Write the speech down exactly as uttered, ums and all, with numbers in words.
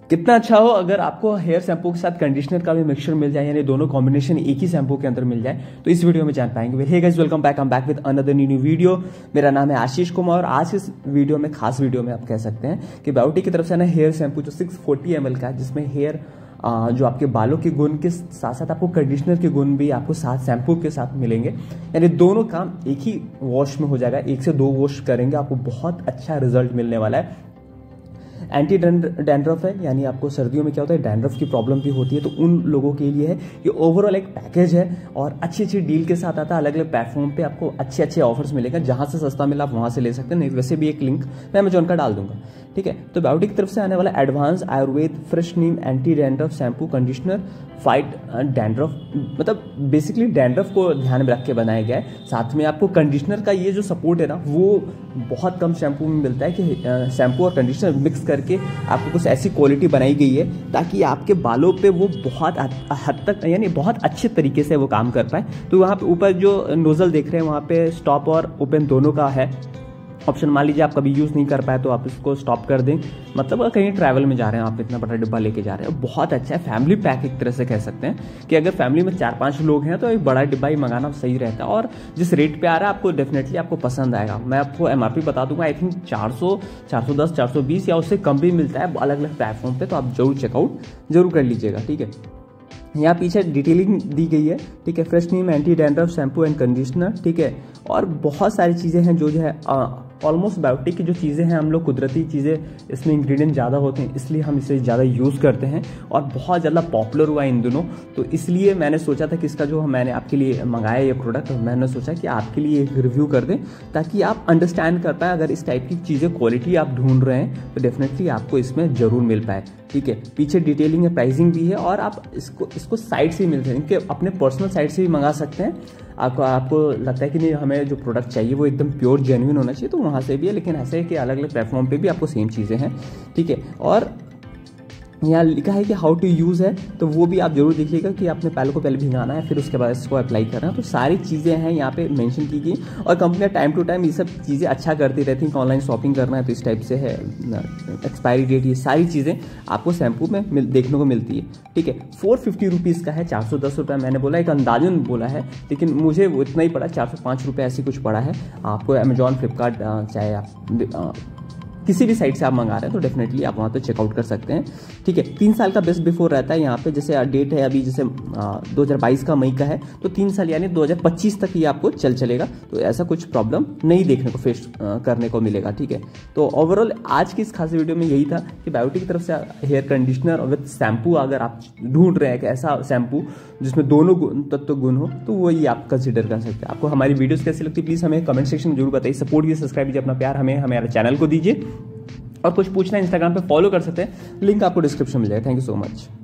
कितना अच्छा हो अगर आपको हेयर शैम्पू के साथ कंडीशनर का भी मिक्सचर मिल जाए, यानी दोनों कॉम्बिनेशन एक ही शैम्पू के अंदर मिल जाए, तो इस वीडियो में जान पाएंगे। Hey guys, welcome back, I am back with another new video. मेरा नाम है आशीष कुमार और आज इस वीडियो में, खास वीडियो में आप कह सकते हैं कि बायोटिक की तरफ से ना हेयर शैम्पू जो सिक्स फोर्टी एम एल का है, जिसमें हेयर जो आपके बालों के गुण के साथ साथ आपको कंडीशनर के गुण भी आपको साथ शैम्पू के साथ मिलेंगे, यानी दोनों काम एक ही वॉश में हो जाएगा। एक से दो वॉश करेंगे, आपको बहुत अच्छा रिजल्ट मिलने वाला है। एंटी डैंड्रफ है, यानी आपको सर्दियों में क्या होता है, डैंड्रफ की प्रॉब्लम भी होती है, तो उन लोगों के लिए है। ये ओवरऑल एक पैकेज है और अच्छी अच्छी डील के साथ आता है। अलग अलग प्लेटफॉर्म पे आपको अच्छे अच्छे ऑफर्स मिलेगा, जहां से सस्ता मिला आप वहां से ले सकते हैं। नहीं वैसे भी एक लिंक मैं अमेजॉन का डाल दूंगा, ठीक है। तो बायोटिक की तरफ से आने वाला advance Ayurveda fresh neem anti dandruff shampoo conditioner fight dandruff, मतलब बेसिकली डैंड्रफ को ध्यान में रख के बनाया गया है। साथ में आपको कंडीशनर का ये जो सपोर्ट है ना, वो बहुत कम शैम्पू में मिलता है कि शैम्पू और कंडीशनर मिक्स करके आपको कुछ ऐसी क्वालिटी बनाई गई है ताकि आपके बालों पे वो बहुत हद तक, यानी बहुत अच्छे तरीके से वो काम कर पाए। तो वहाँ पे ऊपर जो नोजल देख रहे हैं, वहाँ पे स्टॉप और ओपन दोनों का है ऑप्शन। मान लीजिए आप कभी यूज़ नहीं कर पाए तो आप इसको स्टॉप कर दें, मतलब कहीं ट्रैवल में जा रहे हैं आप, इतना बड़ा डिब्बा लेके जा रहे हैं, बहुत अच्छा है। फैमिली पैक एक तरह से कह सकते हैं कि अगर फैमिली में चार पांच लोग हैं तो एक बड़ा डिब्बा ही मंगाना सही रहता है। और जिस रेट पे आ रहा है आपको डेफिनेटली आपको पसंद आएगा। मैं आपको एमआरपी बता दूंगा, आई थिंक चार सौ, चार सौ दस, चार सौ बीस या उससे कम भी मिलता है अलग अलग प्लेटफॉर्म पे, तो आप जरूर चेकआउट जरूर कर लीजिएगा, ठीक है। यहाँ पीछे डिटेलिंग दी गई है, ठीक है। Fresh neem anti dandruff shampoo and conditioner, ठीक है। और बहुत सारी चीज़ें हैं जो जो है ऑलमोस्ट बायोटिक की जो चीज़ें हैं, हम लोग कुदरती चीज़ें, इसमें इंग्रेडिएंट ज़्यादा होते हैं, इसलिए हम इसे ज़्यादा यूज़ करते हैं और बहुत ज़्यादा पॉपुलर हुआ इन दिनों। तो इसलिए मैंने सोचा था कि इसका जो मैंने आपके लिए मंगाया ये प्रोडक्ट, मैंने सोचा कि आपके लिए एक रिव्यू कर दें ताकि आप अंडरस्टैंड कर पाएँ। अगर इस टाइप की चीज़ें क्वालिटी आप ढूंढ रहे हैं तो डेफिनेटली आपको इसमें ज़रूर मिल पाए, ठीक है। पीछे डिटेलिंग है, प्राइसिंग भी है और आप इसको इसको साइट से ही मिलते हैं, इनके अपने पर्सनल साइट से भी मंगा सकते हैं। आपको आपको लगता है कि नहीं हमें जो प्रोडक्ट चाहिए वो एकदम प्योर जेन्युइन होना चाहिए, तो वहाँ से भी है। लेकिन ऐसे है कि अलग अलग प्लेटफॉर्म पे भी आपको सेम चीज़ें हैं, ठीक है। और यहाँ लिखा है कि हाउ टू यूज़ है, तो वो भी आप जरूर देखिएगा कि आपने पहले को पहले भिगाना है, फिर उसके बाद इसको अप्लाई करना है। तो सारी चीज़ें हैं यहाँ पे मेंशन की गई और कंपनियाँ टाइम टू टाइम ये सब चीज़ें अच्छा करती रहती हैं। ऑनलाइन शॉपिंग करना है तो इस टाइप से है, एक्सपायरी डेट, ये सारी चीज़ें आपको शैम्पू में मिल, देखने को मिलती है, ठीक है। फोर फिफ्टी रुपीज़ का है, चार सौ दस रुपये मैंने बोला, एक अंदाजन बोला है, लेकिन मुझे वो इतना ही पड़ा, चार सौ पाँच रुपये ऐसी कुछ पड़ा है। आपको अमेजॉन, फ्लिपकार्ट, चाहे आप किसी भी साइट से आप मंगा रहे हैं तो डेफिनेटली आप वहाँ पे चेकआउट कर सकते हैं, ठीक है। तीन साल का बेस्ट बिफोर रहता है यहाँ पे, जैसे डेट है अभी, जैसे दो हज़ार बाईस का मई का है, तो तीन साल यानी दो हज़ार पच्चीस तक ये आपको चल चलेगा। तो ऐसा कुछ प्रॉब्लम नहीं देखने को फेस करने को मिलेगा, ठीक है। तो ओवरऑल आज की इस खास वीडियो में यही था कि बायोटिक की तरफ से हेयर कंडीशनर विद शैम्पू अगर आप ढूंढ रहे हैं कि ऐसा शैम्पू जिसमें दोनों तत्व गुण हो, तो वही आप कंसिडर कर सकते हैं। आपको हमारी वीडियोस कैसी लगती है प्लीज़ हमें कमेंट सेक्शन में जरूर बताइए। सपोर्ट कीजिए, सब्सक्राइब कीजिए, अपना प्यार हमें हमारे चैनल को दीजिए। और कुछ पूछना है इंस्टाग्राम पे फॉलो कर सकते हैं, लिंक आपको डिस्क्रिप्शन में मिल जाएगा। Thank you so much.